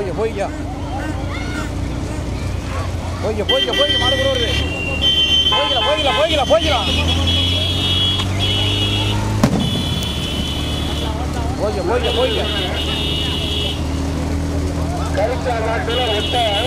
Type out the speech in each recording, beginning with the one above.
போய்யா மாடு கூட வருது. போய்க்கலாம் கருத்தா நாட்டில் மொத்தம்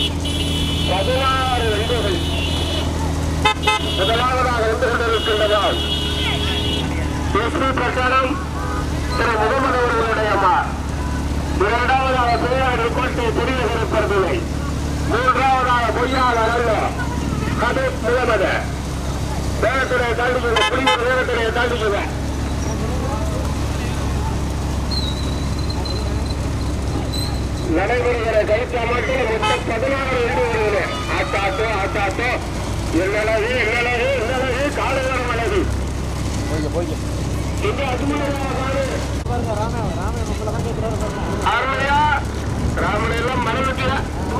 16 வெண்டுகள் முதலாவதாக வந்து கொண்டிருக்கின்றதால் எஸ்பி பிரசாரம் திரு முகமது அவர்களுடைய அம்மா, இரண்டாவதாக பெரியார் கோட்டை பெரிய கருப்பர்களை, மூன்றாவதாக பொய்யாளர் அல்ல ஹபீப் முகமது. வேகத்துடைய தாண்டிக்குங்க, புரியுற வேகத்துடைய தாண்டிக்குங்க. நடைபெறுகிற கருத்தா மாட்டில் மொத்தம் 16 வெண்டுகள். ஆட்டாட்டோ என்னழகு காலைவரம் அழகு. ராமனையெல்லாம் மனதுல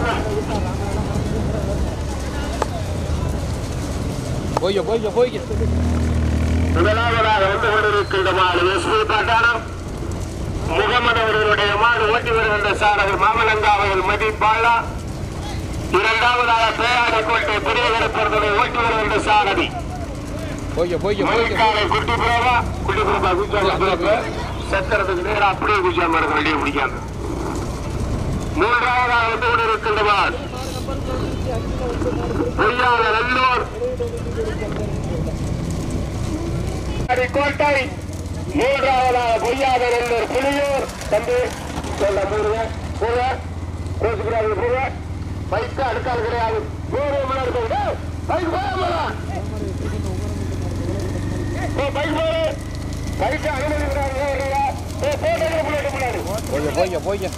முதலாவதாக வந்து கொண்டிருக்கின்ற மாடு எஸ்பி பட்டாணம் முகமது அவர்களுடைய மாடு ஓட்டி வருகின்ற சாரர் மாமலங்கா அவர்கள் மதிப்பாளா. இரண்டாவதாக பேராட கோட்டை பெரிய கருப்பர்களை ஓட்டி வருகின்ற சாரதி குட்டி பிரபா சத்திரத்துக்கு நேரம் அப்படியே குஜாம இருக்க வெளியே பிடிக்காம. மூன்றாவதாக வந்து கொண்டிருக்கின்றவர் பொய்யாத நல்லூர் கோட்டை. மூன்றாவதாக பொய்யாத நல்லூர் புலியூர். தம்பி சொல்ல பூர்வ பைக்கு அடுக்கால் கிடையாது. பைக்கு அனுமதி போய்யா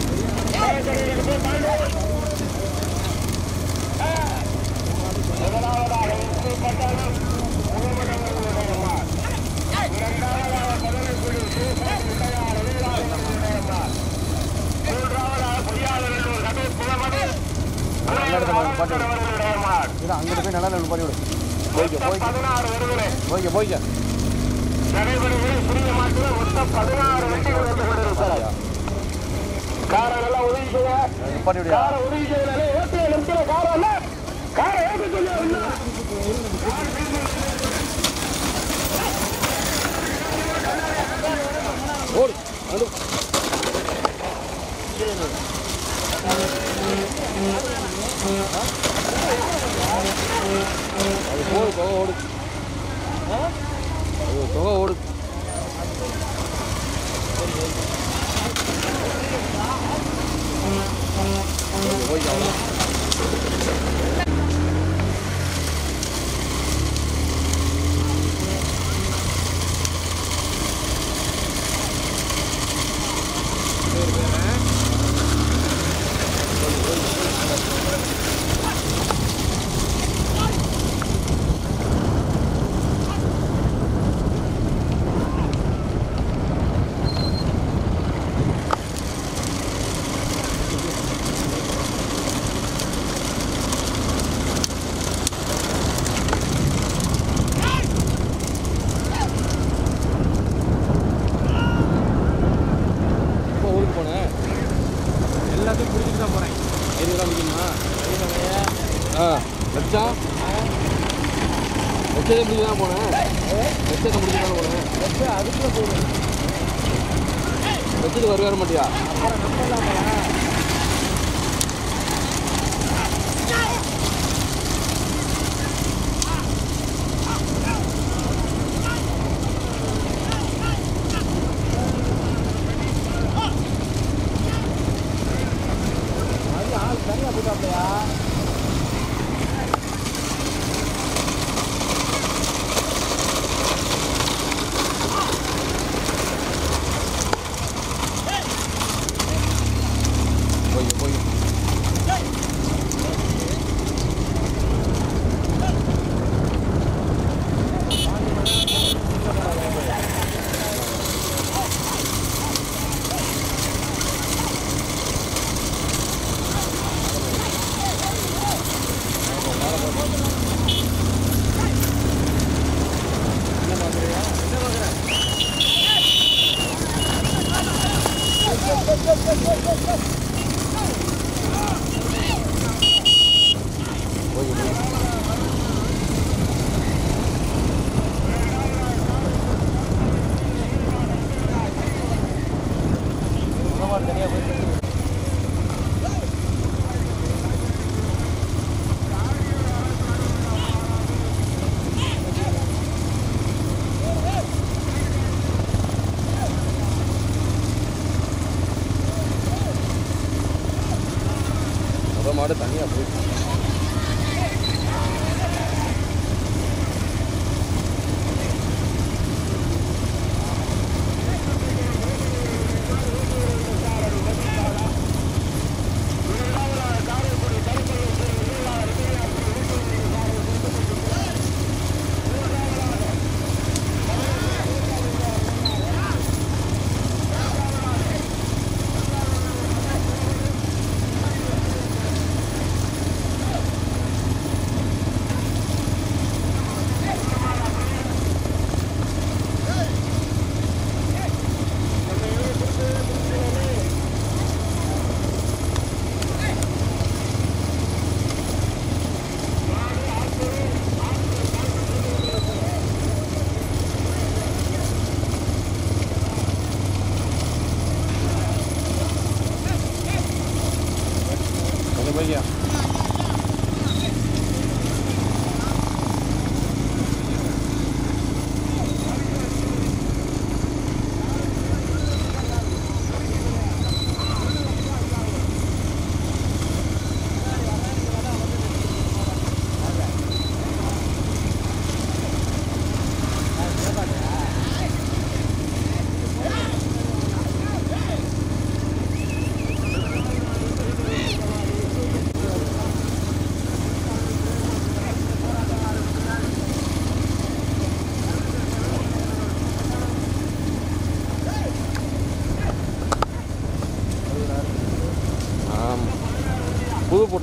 அங்கிட்டு போய் நல்லா பண்ணிவிடு. போய்க்க நடைபெறுகிற புதிய மாட்டில் மொத்தம் 16 வெட்டிகள் வந்து கொண்டிருக்கிறார். காரை நல்லா உதவிக்குங்க. காரை உதவிக்கிறதுனால ஓட்டிய நிறுத்தின காரை ஓட்டு ஓடு தொகை ஓடு. வச்சதே முடிஞ்சு தான் போனேன். அதுக்குள்ள போடுவேன். வச்சது வர மாட்டியா? தனியா போட்டாப்லையா?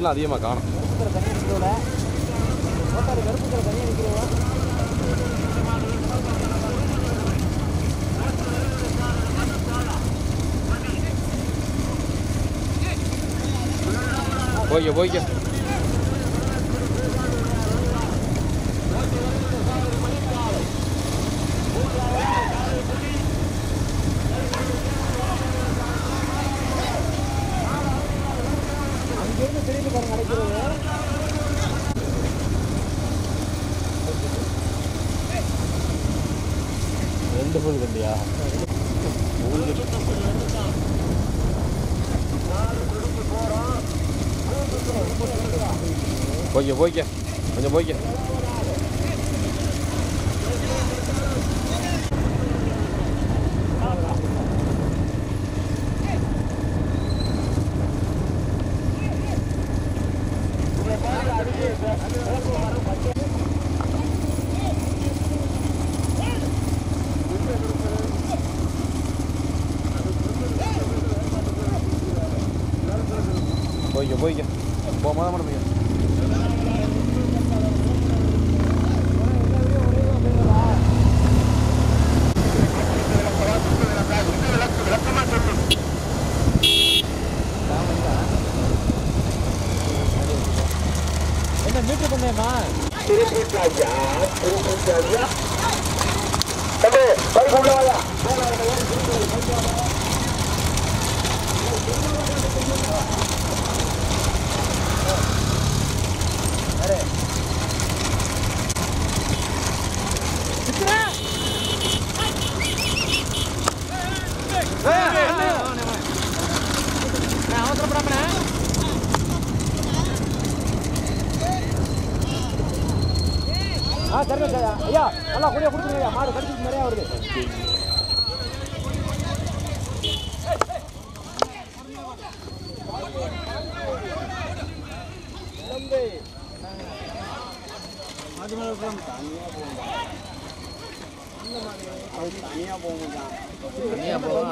மீன்லாம் அதிகமாக காணும். போய்க்க போய்க்க. அங்கேருந்து திரும்பி பாருங்க கிடைக்கிறது. ரெண்டு ஃபுல் கண்டியா? போய்க்க போய்க்க கொஞ்சம் போய்க்க. போய்க்க போய்க்க போகாம போய்க்க. என்ன மீட்டர் பண்ணேம்மா? அவசரப்படாம தருங்க ஐயா, நல்லா கூடிய கொடுத்துருங்க ஐயா. மாடு கடிச்சிட்டு நிறையா வருது. தனியாக போகும்.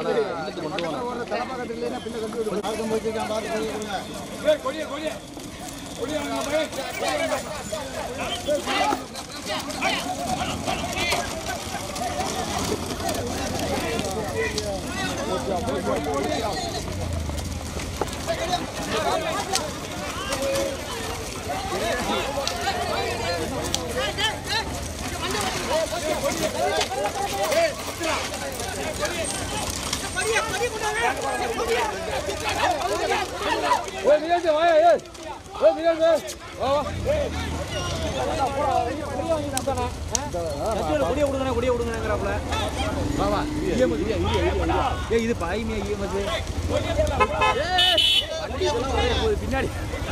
இது பாய்மையா பின்னாடி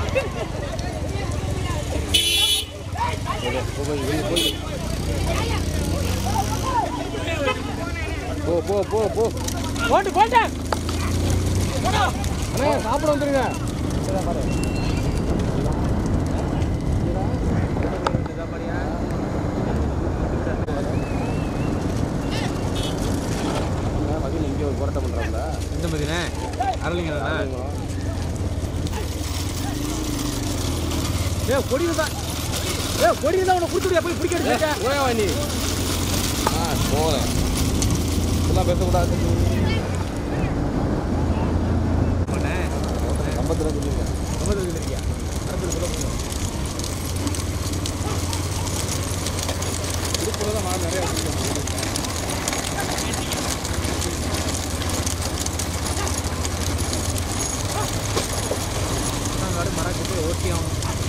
போ போ போ போ போட்டு போட்டேன். சாப்பிட வந்துருங்க. மதியம் இங்கே ஒரு புரட்டை பண்ணுறாங்கள இந்த மாதிரிண்ணே அரளிங்க கொடியில் தான் கொடியில் தான் உனக்கு கொடுத்துடியா போய் பிடிக்க ஓயா நீ போகிறேன் இதெல்லாம் பேசக்கூடாது. ஐம்பத்தி ரெண்டு சொல்லியிருக்கேன். திருப்பூரில் தான் நான் நிறையா மரத்துக்கு ஓட்டியும்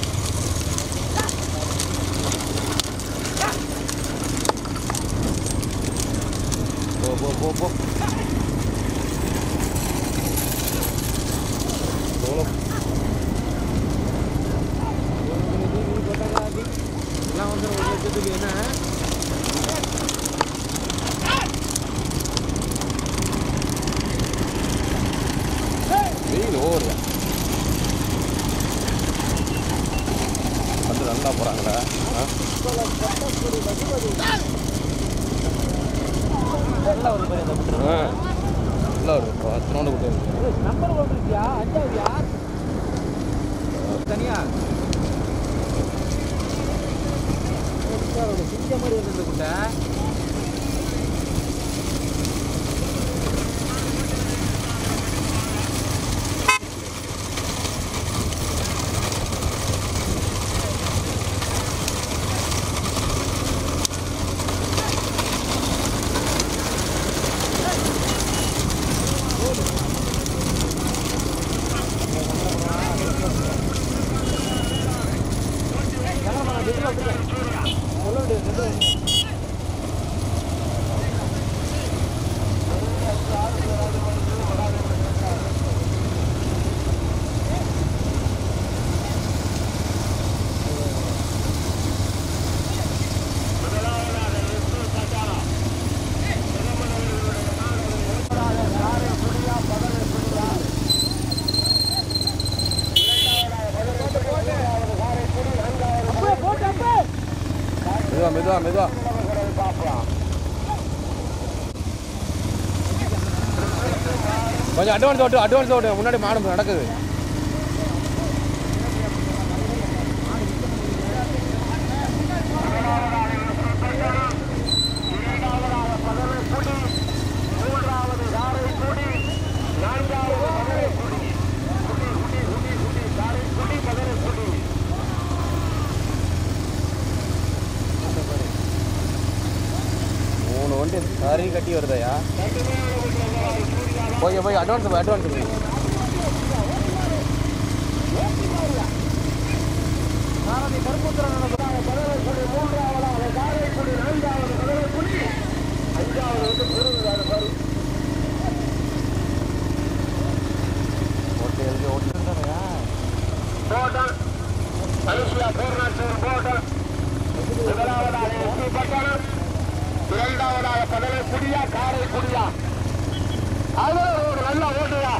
போ போ போ எல்லாம் வந்து ஒரு லட்சத்துக்கு என்ன வெயில் ஓவரியா வந்து நல்லா போகிறாங்களா? நல்லா ஒரு பேர் நல்லா ஒரு 10 ரவுண்டு கொடுத்து நம்பர் வந்துருக்கியா? 5ஆவதுயா? தனியா சிங்க மாதிரி வந்து குட்டை மெதுவா மெதுவா கொஞ்சம் அட்வான்ஸ் ஓட்டு முன்னாடி மாடு நடக்குது. சாரி கட்டி வருதையா போய் அட்வான்ஸ் இரண்டாவதாக பதலை குடியா காரை குடியா அது ஒரு நல்ல ஓட்டுதா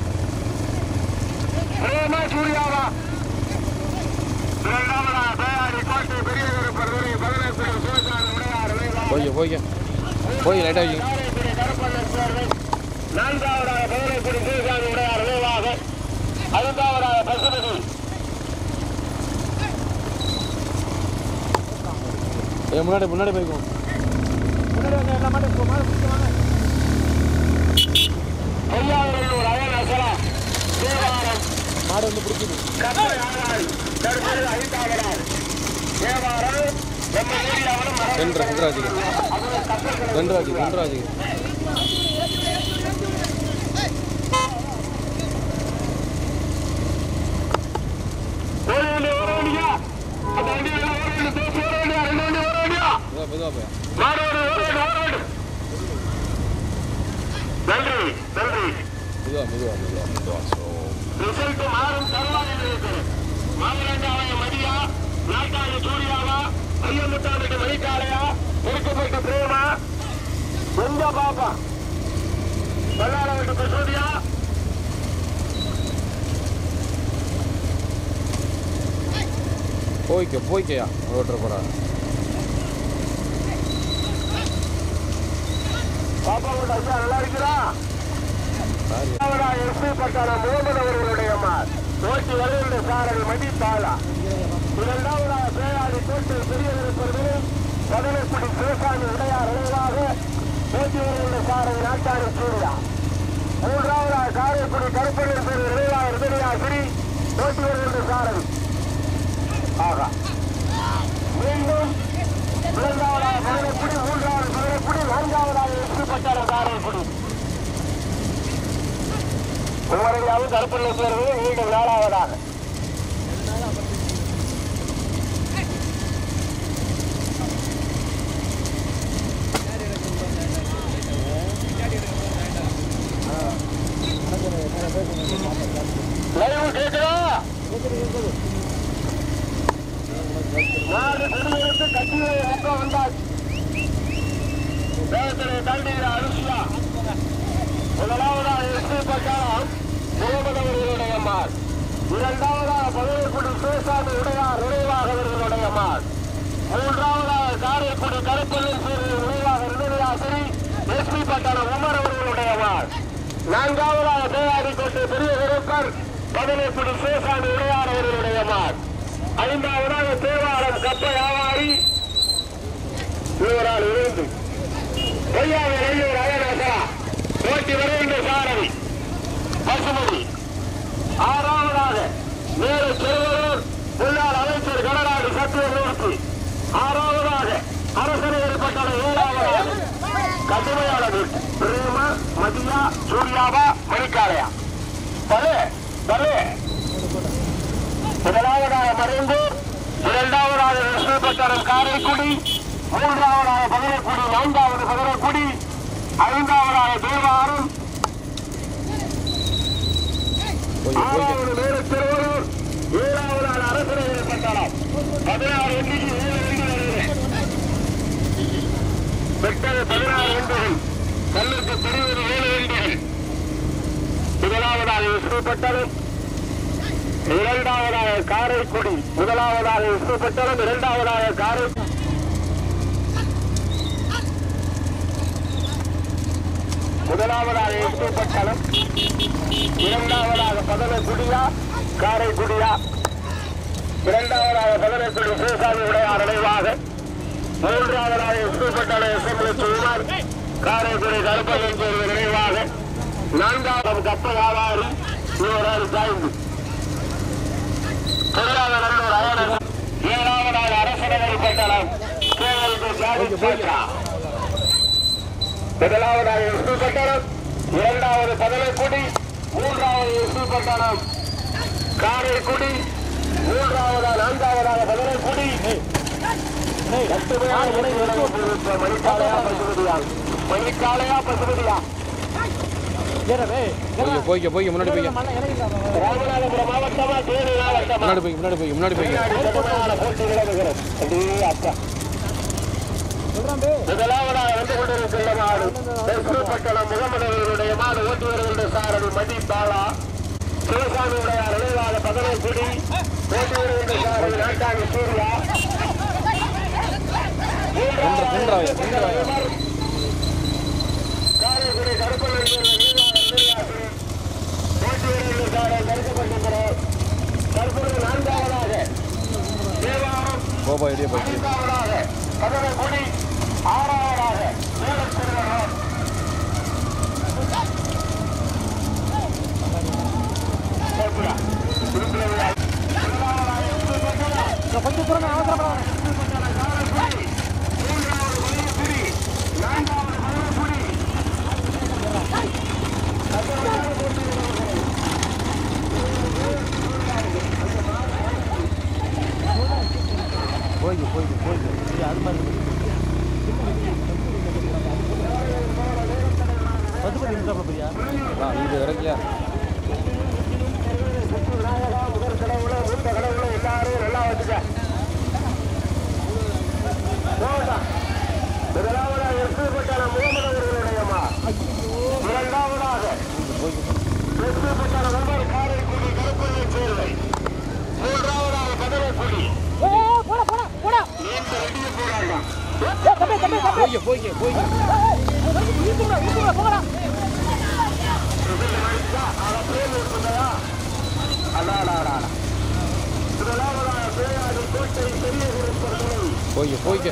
பிரேமா சூர்யாவா இரண்டாவதாக பேயாடி கோட்டை பெரிய பதவி பதினெட்டு சிவசாமி உடையார் போய் லைட்டா நான்காவதாக பதினெட்டு சிவசாமி உடையார் விளைவாக ஐந்தாவதாக பசுமதி முன்னாடி போய்க்கும் ஐயாவூர் அயன் அசலா தேவாரம் மாடு வந்து பிடிக்குது ஐந்தாவதார் தேவாரம் வென்றாஜி ரிசல்ட் மாறும் தருவாயில் இருக்கிறது. மாமலங்காவைய மதியா நாட்டாளி சூர்யாவா ஐயமுட்டாமிட்டு மணிக்காலையா இருக்கப்பட்டு பிரேமா கொஞ்ச பாப்பா பல்லார விட்டு பிரசோதியா போய்க்கையா ஓட்டுற போறா பாப்பா உங்க ஐயா நல்லா இருக்கிறா எஸ்பி பட்டாளம் முகமது அவர்களுடைய ஓட்டி வருகின்ற சாரதி மதிப்பாளா இரண்டாவதாக பேராடி தோட்டு பெரிய பதினெட்டு சிவசாமி உடையார் விளைவாக ஓட்டி வருகின்ற சாரதி நாட்டாளி சூர்யா மூன்றாவதாக காரைக்குடி கருப்பண்ணன் பேர் விளைவாக இருதயா சிறி ஓட்டி வருகின்ற சாரதி ஆகா மீண்டும் இரண்டாவதாக பதினெக்குடி மூன்றாவது பதினெக்குடி நான்காவதாக எஸ்பி பட்டாளம் காரைக்குடி உமரடியாவும் கருப்பண்ண சேர்வு மீண்டும் நாலாவதாக கேட்கிறா நாடு குடியரசு கட்சியை வந்தாச்சு தேவத்திலே தாண்டிகிற அரிசியா முதலாவதாக எஸ்பி பட்டாளம் முகமது அவர்களுடைய மார் இரண்டாவதாக பதினெட்டு சிவசாமி உடையார் விரைவாக அவர்களுடைய மார் மூன்றாவதாக காரைக்குடி கருப்பண்ணன் சீரில் விரைவாக இருதயாசிரி எஸ்பி பட்டாளம் உமர் அவர்களுடைய மார் நான்காவதாக தேவாடி கோட்டை பெரிய விருப்பர் பதினெட்டு சேசாமி உடையார் அவர்களுடைய மார். ஐந்தாவதாக தேவாரம் கப்ப வியாபாரி இவரால் இருந்து பொய்யாவை நெல்லூர் அயனசரா ஓட்டி வருகின்ற சாரதி பசுமதி. ஆறாவதாக மேலே திருவள்ளூர் முன்னாள் அமைச்சர் கடநாடு சத்தியமூர்த்தி. ஆறாவதாக அரசனையில் பட்டண ஏழாவதாக கடுமையானது பிரேம மதியா சூர்யாவா மணிக்காலையா பலே பலே. முதலாவதாக மறைந்தூர், இரண்டாவதாக விஷ்ணுபட்டணம் காரைக்குடி, மூன்றாவதாக பகலக்குடி, நான்காவது பகலக்குடி, ஐந்தாவதாக தேவாரம், ஆறாவது மேலே திருவள்ளூர், ஏழாவதாக அரசனையில் பட்டணம். 16 எண்ணிக்கை 7 வருகிறது. பெற்றது 16 எண்ணிகள், கல்லுக்கு பெறுவது 7 எண்ணிகள். முதலாவதாக விஷ்ணுபட்டணம், இரண்டாவதாக காரைக்குடி, முதலாவதாக விஷ்ணுபட்டணம், இரண்டாவதாக காரைக்குடி, முதலாவதாக விஷ்ணுபட்டணம், இரண்டாவதாக பதனக்குடியா காரைக்குடியா, இரண்டாவதாக பதனக்குடி சேசாமி உடையார் நினைவாக, மூன்றாவதாக விஷ்ணுபட்டணம் எஸ்எம்எல் சுமார் காரைக்குடி கருப்பன் நினைவாக, நான்காவது கப்ப வியாபாரி இவரால் சாய்ந்து, தொழிலாளர் அயனர், ஏழாவதாக அரசநகர் பட்டணம் முதலாவதாக விஷ்ணுபட்டணம், இரண்டாவது பதனக்குடி, மூன்றாவது விஷ்ணுபட்டணம் காரைக்குடி, மூன்றாவதாக நான்காவதாக பதனக்குடி, மணிக்காலையா பசுமதியா போய்க்க முன்னாடி போய்க்க ராமநாதபுரம் மாவட்டமா தேனி மாவட்டமா முன்னாடி போய்க்க முதலாவதாக வந்து கொண்டிருக்கின்ற மாடு விஷ்ணுபட்டணம் முகமதவர்களுடைய மாடு ஓட்டி வருகின்ற சாரதி மதி பாலா சிவசாமி உடையார் நினைவாக பதனக்குடி ஓட்டி வருகின்ற சாரதி நாட்டாணி சூர்யா காரைக்குடி கருப்பன் தற்பொழுது நான்காவதாக தேவாரம், ஐந்தாவதாக பதனக்குடி, ஆறாவதாக மேலத்திருவள்ளூர், இது வரைக்கல எல்லாரும் நல்லா வச்சுக்க. முதலாவதாக விஷ்ணுபட்டணம் முகமதவர்களுடைய மார், இரண்டாவதாக விஷ்ணுபட்டணம் நம்பர் காரைக்குடி கருப்பண்ணை சேர்வை, மூன்றாவதாக பதனக்குடி நீண்ட ரெடிய போராட்டம். போய்க்க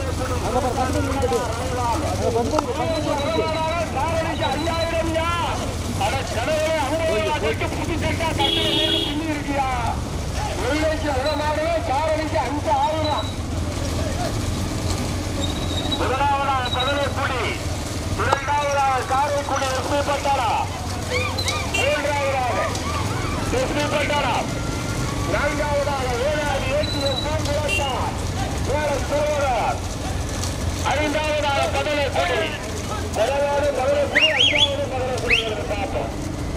முதலாவதாக பதனக்குடி, இரண்டாவதாக காரைக்குடி விஷ்ணுபட்டணம், மூன்றாவதாக விஷ்ணுபட்டணம், நான்காவதாக வேளாண் ஏற்றியம் பூங்குளத்தார் வேளம் திருவள்ளுவர், ஐந்தாவதாக பதனக்குடி, முதலாவது பதனக்குடி, ஐந்தாவது பதனக்குடி பார்ப்போம்.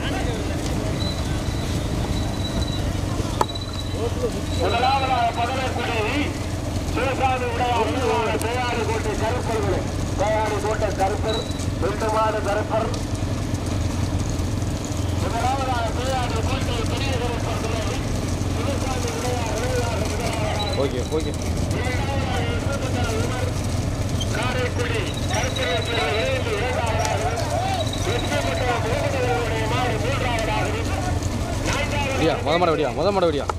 முதலாவதாக பதனக்குடி சிவசாமி உடையார் தயாரி கோட்டை கருப்பர்கள், தயாரி கோட்டை கருப்பர், 2 மாடு கருப்பர். முதலாவதாக தயாரி கோட்டை பெரிய கருப்பர்கள் சிவசாமி உடையார் போய்க்க காரைக்குடி கருப்பர்கள் இரண்டாவதாக விஷ்ணுபட்டணம் முகமதவர்களுடைய மாடு மூன்றாவதாக, நான்காவது விடியா முத மாட விடியா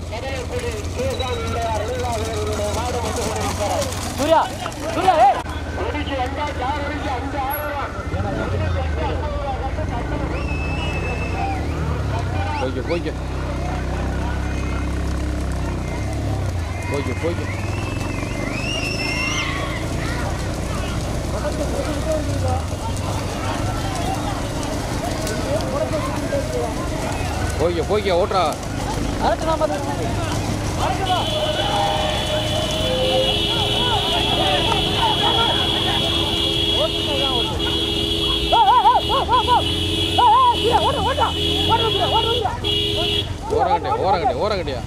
சூர்யா சூர்யா ஏய் போய்க்க ஓட்டுறா ஓரங்கட்டியா